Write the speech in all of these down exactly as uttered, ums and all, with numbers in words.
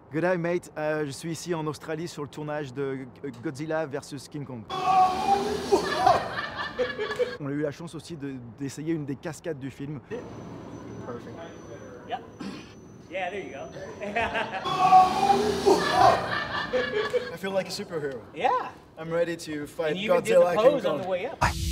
Good day mate, euh, je suis ici en Australie sur le tournage de Godzilla versus King Kong. On a eu la chance aussi d'essayer de, une des cascades du film. Perfect. Yep. Yeah, there you go. I feel like a superhero. Yeah. I'm ready to fight and you even Godzilla. did the pose on the way up.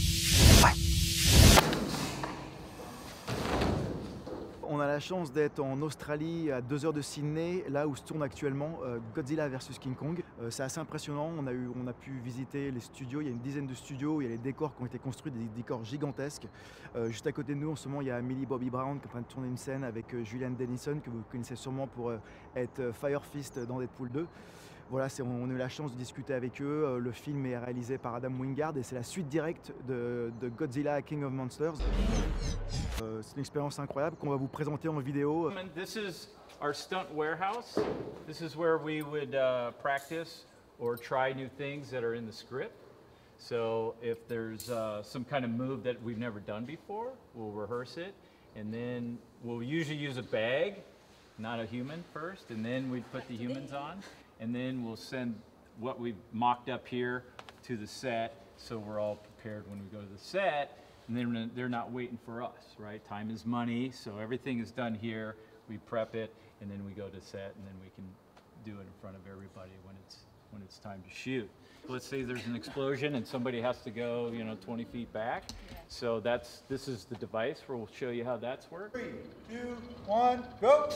On a la chance d'être en Australie, à deux heures de Sydney, là où se tourne actuellement euh, Godzilla versus King Kong. Euh, c'est assez impressionnant, on a, eu, on a pu visiter les studios, il y a une dizaine de studios, il y a les décors qui ont été construits, des décors gigantesques. Euh, juste à côté de nous, en ce moment, il y a Millie Bobby Brown qui est en train de tourner une scène avec euh, Julian Dennison, que vous connaissez sûrement pour euh, être euh, Fire Fist dans Deadpool deux. Voilà, on a eu la chance de discuter avec eux. Le film est réalisé par Adam Wingard et c'est la suite directe de, de Godzilla King of Monsters. Euh, c'est une expérience incroyable qu'on va vous présenter en vidéo. This is our stunt warehouse. This is where we would uh, practice or try new things that are in the script. So if there's uh, some kind of move that we've never done before, we'll rehearse it. And then we'll usually use a bag, not a human first, and then we'd put the humans on. And then we'll send what we've mocked up here to the set, so we're all prepared when we go to the set, and then they're not waiting for us, right? Time is money, so everything is done here, we prep it, and then we go to set, and then we can do it in front of everybody when it's, when it's time to shoot. Let's say there's an explosion and somebody has to go, you know, twenty feet back. So that's, this is the device where we'll show you how that's worked. Three, two, one, go!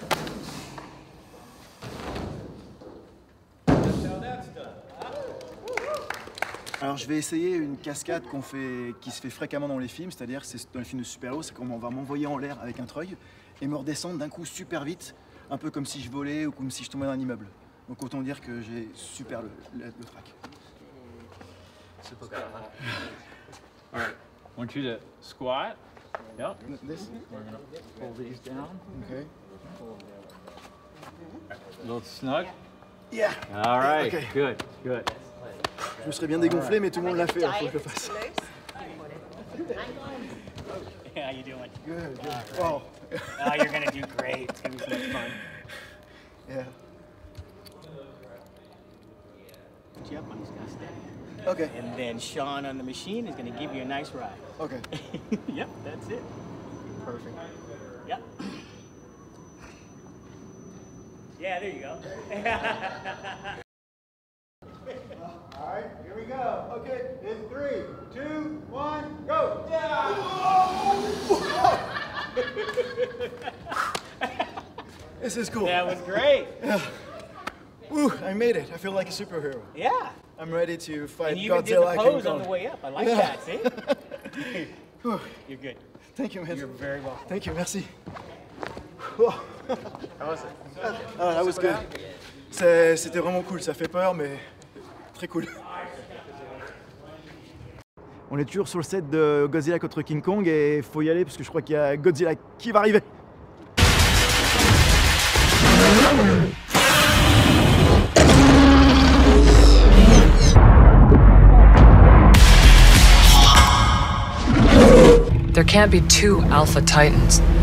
Alors je vais essayer une cascade qu'on fait, qui se fait fréquemment dans les films, c'est-à-dire c'est dans les films de super-héros, c'est qu'on va m'envoyer en l'air avec un treuil et me redescendre d'un coup super vite, un peu comme si je volais ou comme si je tombais d'un immeuble. Donc autant dire que j'ai super le, le, le track. All right, I want you to squat. Yep. This? We're gonna pull these down. Okay. A little snug. Yeah. All right. Okay. Good. Good. Je me serais bien dégonflé, mais tout le monde l'a fait, il faut que je le fasse. How you doing? Good, good. Wow. Oh, you're gonna do great. It's gonna be so much fun. Yeah. Put you up, I'm just gonna stay. Okay. And then Sean on the machine is gonna give you a nice ride. Okay. Yep, that's it. Perfect. Yep. Yeah, there you go. All right, here we go. Okay, in three, two, one, go! Yeah! This is cool. That was great. Yeah. Woo, I made it. I feel like a superhero. Yeah. I'm ready to fight And you even Godzilla. did the pose on the way up. I like Yeah. that, see? You're good. Thank you, man. You're very welcome. Thank you, merci. Oh. How was it? Ah, that was good. C'était vraiment cool, ça fait peur, mais très cool. On est toujours sur le set de Godzilla contre King Kong et il faut y aller parce que je crois qu'il y a Godzilla qui va arriver. There can't be two Alpha Titans.